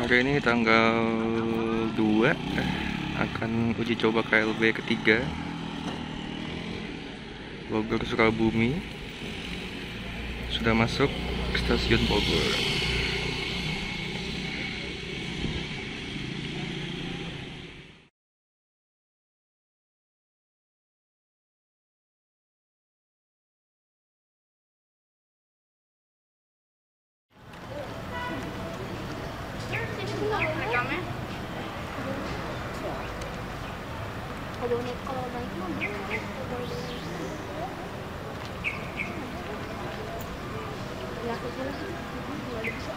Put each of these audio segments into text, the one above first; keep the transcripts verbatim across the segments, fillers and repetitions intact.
Hari ini tanggal dua akan uji coba K L B ketiga Bogor Sukabumi. Sudah masuk stasiun Bogor. Kalau naik kalau naik mobil ya aku jelas nggak bisa.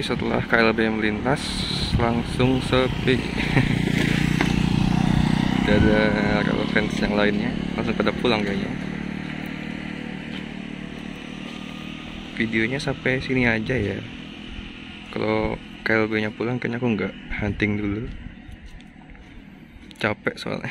setelah K L B melintas langsung sepi. Tidak ada kalau fans yang lainnya langsung pada pulang kayaknya. Videonya sampai sini aja ya. Kalau K L B nya pulang kayaknya aku nggak hunting dulu, capek soalnya.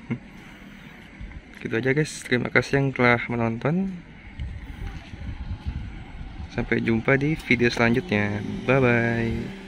Gitu aja guys, terima kasih yang telah menonton. Sampai jumpa di video selanjutnya. Bye bye.